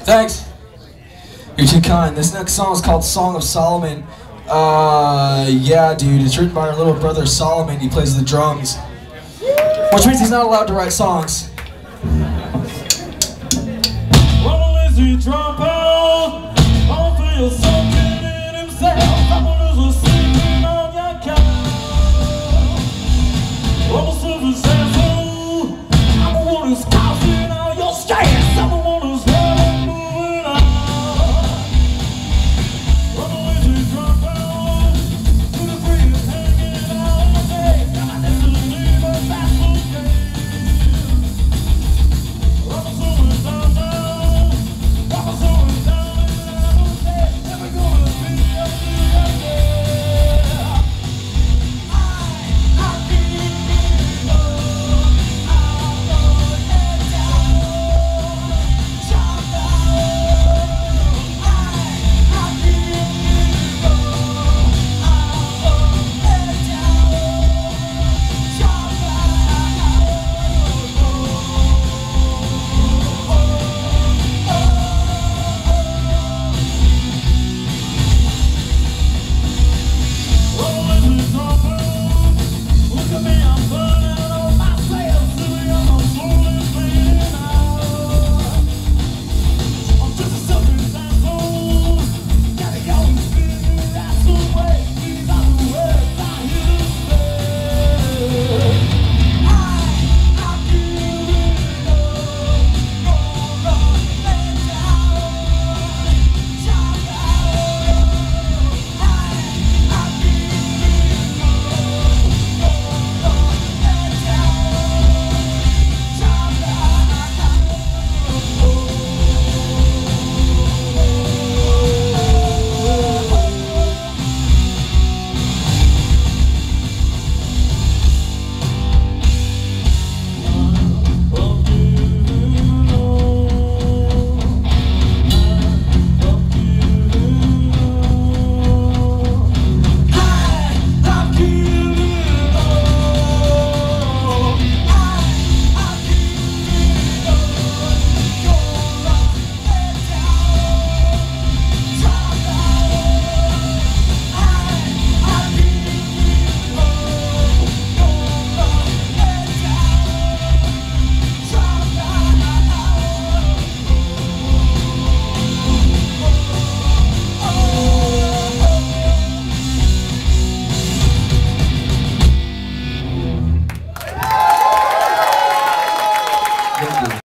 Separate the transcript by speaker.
Speaker 1: Thanks. You're too kind. This next song is called Song of Solomon. Yeah, dude, it's written by our little brother Solomon. He plays the drums, which means he's not allowed to write songs.
Speaker 2: Well, is he drunk?